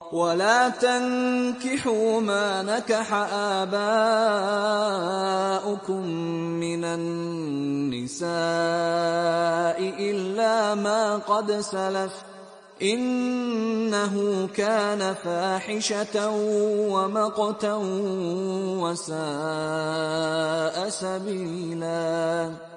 ولا تنكحوا ما نكح آباؤكم من النساء إلا ما قد سلف إنه كان فاحشة ومقتا وساء سبيلا